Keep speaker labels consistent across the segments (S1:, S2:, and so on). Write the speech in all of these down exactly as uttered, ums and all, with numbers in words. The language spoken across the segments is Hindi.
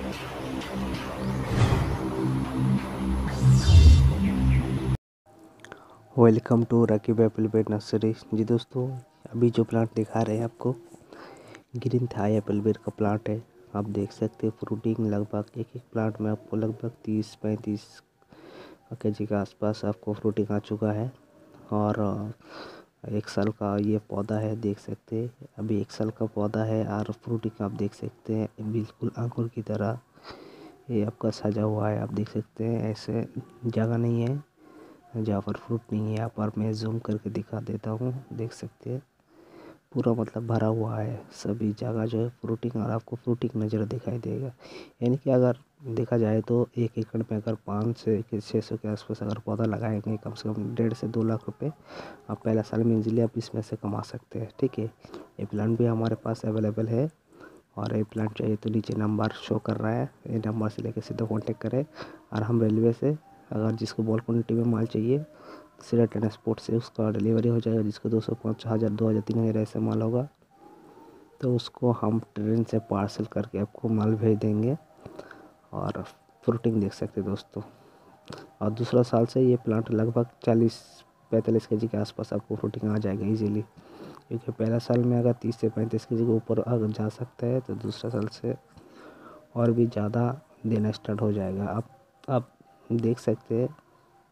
S1: वेलकम टू रकीब एप्पल बेर नर्सरी। जी दोस्तों, अभी जो प्लांट दिखा रहे हैं आपको ग्रीन थाई एप्पल बेर का प्लांट है। आप देख सकते हैं फ्रूटिंग लगभग एक एक प्लांट में आपको लगभग तीस पैंतीस के जी के आसपास आपको फ्रूटिंग आ चुका है। और एक साल का ये पौधा है, देख सकते हैं अभी एक साल का पौधा है और फ्रूटिंग आप देख सकते हैं बिल्कुल अंकुर की तरह ये आपका सजा हुआ है। आप देख सकते हैं ऐसे जगह नहीं है जहाँ पर फ्रूट नहीं है। यहाँ पर मैं जूम करके दिखा देता हूँ, देख सकते हैं पूरा मतलब भरा हुआ है सभी जगह जो है फ्रूटिंग, और आपको फ्रूटिंग नज़र दिखाई देगा। यानी कि अगर देखा जाए तो एक एकड़ में अगर पाँच से छः सौ के आसपास अगर पौधा लगाएंगे कम से कम डेढ़ से दो लाख रुपए आप पहला साल में इजीली आप इसमें से कमा सकते हैं। ठीक है, ये प्लांट भी हमारे पास अवेलेबल है और ये प्लांट चाहिए तो नीचे नंबर शो कर रहा है, ये नंबर से लेकर सीधा कॉन्टेक्ट करें। और हम रेलवे से अगर जिसको बल्क क्वान्टिटी में माल चाहिए सीधा ट्रांसपोर्ट से उसका डिलीवरी हो जाएगा। जिसको दो सौ पाँच हज़ार दो हज़ार तीन हज़ार ऐसा माल होगा तो उसको हम ट्रेन से पार्सल करके आपको माल भेज देंगे। और फ्रूटिंग देख सकते हैं दोस्तों। और दूसरा साल से ये प्लांट लगभग चालीस पैंतालीस के जी के आसपास आपको फ्रूटिंग आ जाएगा इजीली, क्योंकि पहला साल में अगर तीस से पैंतीस के जी के ऊपर अगर जा सकता है तो दूसरा साल से और भी ज़्यादा देना स्टार्ट हो जाएगा। आप आप देख सकते हैं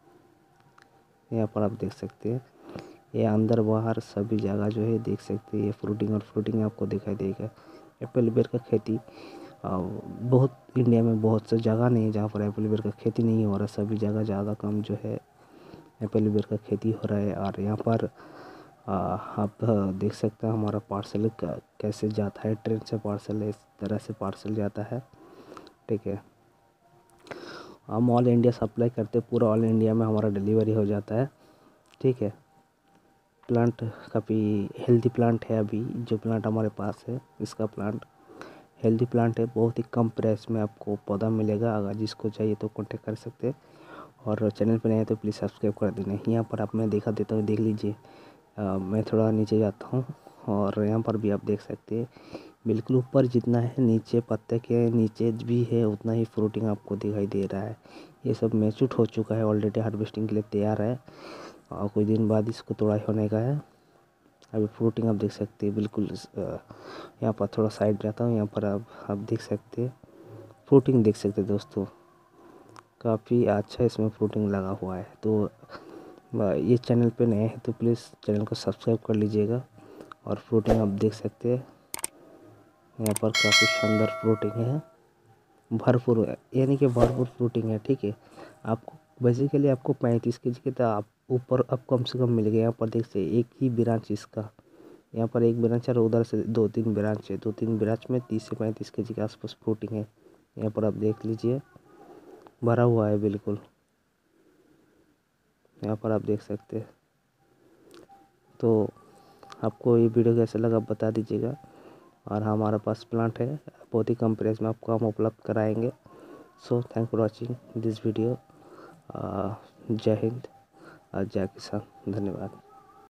S1: यहाँ पर, आप देख सकते हैं ये अंदर बाहर सभी जगह जो है देख सकते हैं ये फ्रूटिंग और फ्रूटिंग आपको दिखाई देगा। एप्पल बेर का खेती बहुत इंडिया में बहुत सी जगह नहीं है जहाँ पर एप्पल बेर का खेती नहीं हो रहा। सभी जगह ज़्यादा कम जो है एप्पल बेर का खेती हो रहा है। और यहाँ पर आ, आप देख सकते हैं हमारा पार्सल कैसे जाता है, ट्रेन से पार्सल इस तरह से पार्सल जाता है। ठीक है, हम ऑल इंडिया सप्लाई करते, पूरा ऑल इंडिया में हमारा डिलीवरी हो जाता है। ठीक है, प्लांट काफ़ी हेल्दी प्लांट है। अभी जो प्लांट हमारे पास है इसका प्लांट हेल्दी प्लांट है, बहुत ही कम प्राइस में आपको पौधा मिलेगा। अगर जिसको चाहिए तो कांटेक्ट कर सकते हैं। और चैनल पर नए हैं तो प्लीज़ सब्सक्राइब कर देना। यहाँ पर आप मैं दिखा देता हूँ, देख लीजिए। मैं थोड़ा नीचे जाता हूँ और यहाँ पर भी आप देख सकते हैं बिल्कुल ऊपर जितना है नीचे पत्ते के नीचे भी है उतना ही फ्रूटिंग आपको दिखाई दे रहा है। ये सब मैच्योर हो चुका है ऑलरेडी, हार्वेस्टिंग के लिए तैयार है और कुछ दिन बाद इसको तोड़ाई होने का है। अभी फ्रूटिंग आप देख सकते हैं बिल्कुल। यहाँ पर थोड़ा साइड जाता हूँ, यहाँ पर आप आप देख सकते हैं फ्रूटिंग देख सकते हैं दोस्तों, काफ़ी अच्छा इसमें फ्रूटिंग लगा हुआ है। तो ये चैनल पे नए हैं तो प्लीज़ चैनल को सब्सक्राइब कर लीजिएगा। और फ्रूटिंग आप देख सकते हैं यहाँ पर काफ़ी शानदार फ्रूटिंग है, भरपूर है, यानी कि भरपूर फ्रूटिंग है। ठीक है, आपको बेसिकली आपको पैंतीस के जी के तो आप ऊपर अब कम से कम मिल गया। यहाँ पर देख सकते एक ही ब्रांच इसका, यहाँ पर एक ब्रांच है और उधर से दो तीन ब्रांच है, दो तीन ब्रांच में तीस से पैंतीस के जी के आसपास फ्रूटिंग है। यहाँ पर आप देख लीजिए भरा हुआ है बिल्कुल, यहाँ पर आप देख सकते हैं। तो आपको ये वीडियो कैसा लगा बता दीजिएगा। और हमारे पास प्लांट है बहुत ही कम प्राइस में आपको हम उपलब्ध कराएंगे। So thank for watching this video. जय हिंद और जय किसान, धन्यवाद।